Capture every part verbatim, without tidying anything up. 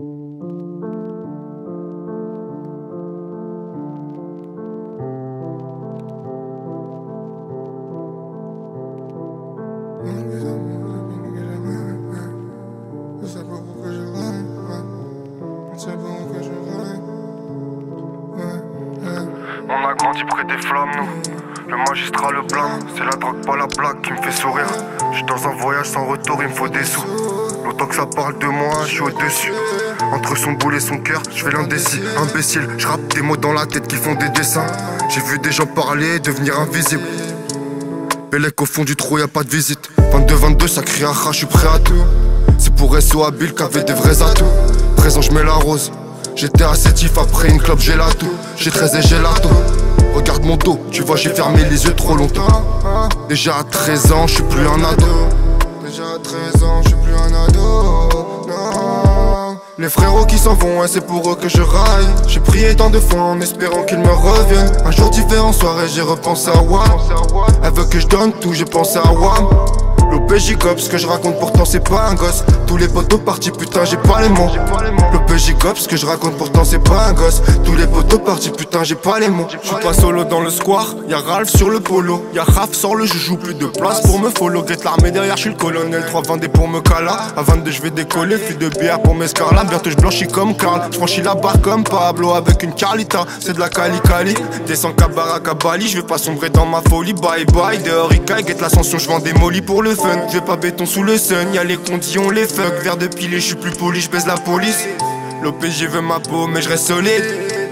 On a grandi près des flammes, nous. Le magistrat, le blâme, c'est la drogue, pas la blague qui me fait sourire. J'suis dans un voyage sans retour, il me faut des sous. Longtemps que ça parle de moi, j'suis au-dessus. Entre son boule et son cœur, j'fais l'indécis, imbécile. J'rappe des mots dans la tête qui font des dessins. J'ai vu des gens parler, devenir invisible. Bellec au fond du trou, y'a pas de visite. Vingt-deux vingt-deux, ça crie à ras, j'suis prêt à tout. C'est pour S O habile qu'avait des vrais atouts. Présent, j'mets la rose. J'étais assétif après une clope gelato. J'ai treize et gelato. Regarde mon dos, tu vois j'ai fermé les yeux trop longtemps. Déjà à treize ans, je suis plus un ado. Déjà à treize ans, je suis plus un ado. Non. Les frérots qui s'en vont, ouais, c'est pour eux que je raille. J'ai prié tant de fois en espérant qu'ils me reviennent. Un jour différent, soirée, j'ai repensé à Wam. Elle veut que je donne tout, j'ai pensé à Wam. L'O P J cop, ce que je raconte pourtant c'est pas un gosse. Tous les potos partis, putain j'ai pas les mots. L'O P J cop, ce que je raconte pourtant c'est pas un gosse. Tous les potos partis, putain j'ai pas les mots. J'suis pas solo dans le square, y'a Ralph sur le polo. Y'a Raph sur le joujou, plus de place pour me follow. Get l'armée derrière, j'suis le colonel. trois vingt pour me cala. À vingt-deux j'vais décoller, fille de bière pour mes scarlats. Bientôt j'blanchis comme Karl. J'franchis la barre comme Pablo avec une Carlita. C'est de la Cali Cali. Descends Kabara Kabali, j'vais pas sombrer dans ma folie. Bye bye, dehors Ika, get l'ascension, j'vends des molly pour le. J'ai pas béton sous le sun, y'a les conditions, les fuck. Verre de pilé, j'suis plus poli, j'baise la police. L'O P J veut ma peau, mais j'reste solide.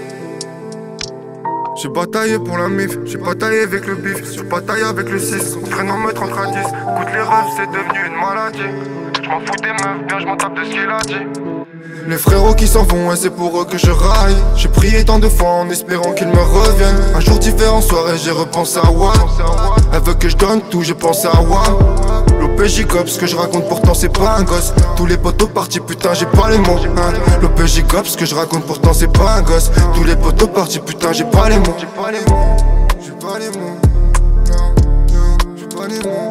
J'ai bataillé pour la mif, j'ai bataillé avec le bif. J'ai bataillé avec le six, freinant me trente à dix. Écoute les rêves, c'est devenu une maladie. J'm'en fous des meufs, bien j'm'en tape de ce qu'il a dit. Les frérots qui s'en vont, ouais, c'est pour eux que je raille. J'ai prié tant de fois en espérant qu'ils me reviennent. Un jour différent, soirée, j'ai repensé à Wam. Elle veut que je donne tout, j'ai pensé à Wam. L'O P J cop, ce que je raconte pourtant c'est pas un gosse. Tous les potos partis, putain j'ai pas les mots, hein. L'O P J cop, ce que je raconte pourtant c'est pas un gosse. Tous les potos partis, putain j'ai pas les mots. J'ai pas les mots, j'ai pas les mots, non, non, j'ai pas les mots.